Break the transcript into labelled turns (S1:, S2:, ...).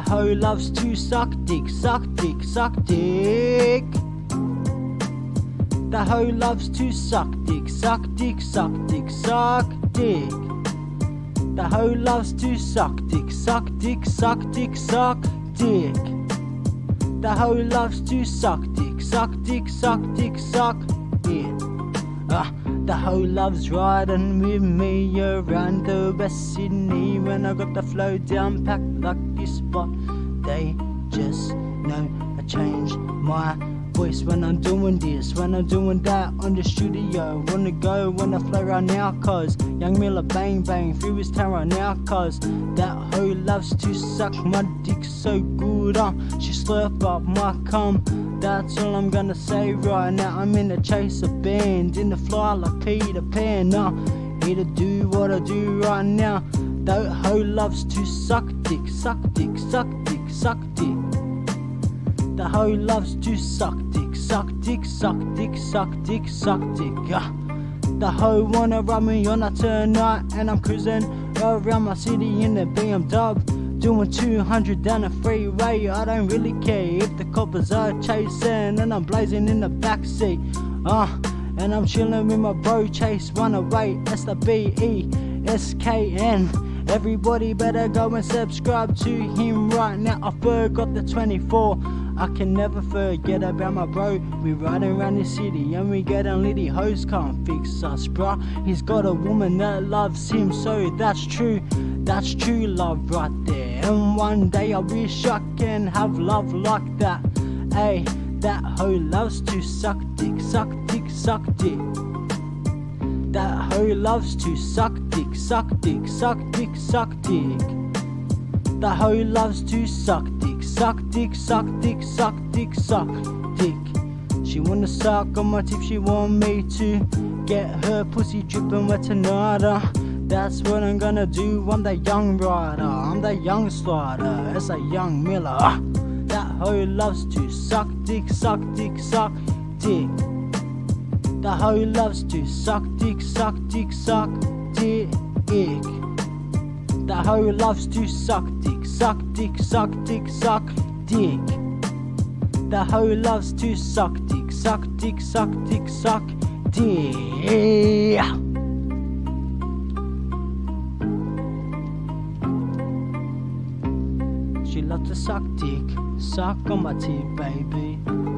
S1: hoe loves to suck dick, suck dick, suck dick. The hoe loves to suck dick, suck dick, suck dick, suck dick. The hoe loves to suck dick, suck dick, suck dick, suck dick. The hoe loves to suck dick, suck dick, suck dick, suck dick. The hoe loves riding with me around the West Sydney. When I got the flow down packed like this spot, they just know I change my voice when I'm doing this, when I'm doing that on the studio. Wanna go when I flow right now, cause Young Miller bang bang through his town right now, cause that hoe loves to suck my dick so good. She slurp up my cum. That's all I'm gonna say right now. I'm in the chase of band, in the fly like Peter Pan. Here to do what I do right now. That hoe loves to suck dick, suck dick, suck dick, suck dick. The hoe loves to suck dick, suck dick, suck dick, suck dick, suck dick. The hoe wanna rub me on a tonight, and I'm cruising around my city in the BMW, doing 200 down the freeway. I don't really care if the coppers are chasing, and I'm blazing in the backseat. And I'm chilling with my bro Chase 108. That's the BESKN. Everybody better go and subscribe to him right now. I forgot the 24. I can never forget about my bro. We riding around the city and we getting litty. Hoes can't fix us, bruh. He's got a woman that loves him, so that's true. That's true love right there. And one day I wish I can have love like that. Hey, that hoe loves to suck dick, suck dick, suck dick. That hoe loves to suck dick, suck dick, suck dick, suck dick. The hoe loves to suck dick, suck dick, suck dick, suck dick, suck dick. She wanna suck on my tip, she want me to get her pussy dripping wet tonight. That's what I'm gonna do. I'm the young rider, I'm the young slider. It's a Young Miller. That hoe loves to suck dick, suck dick, suck dick. The hoe loves to suck dick, suck dick, suck dick. The hoe loves to suck dick, suck dick, suck dick, suck dick. The hoe loves to suck dick, suck dick, suck dick, suck dick. She loves to suck dick, suck on my teeth, baby.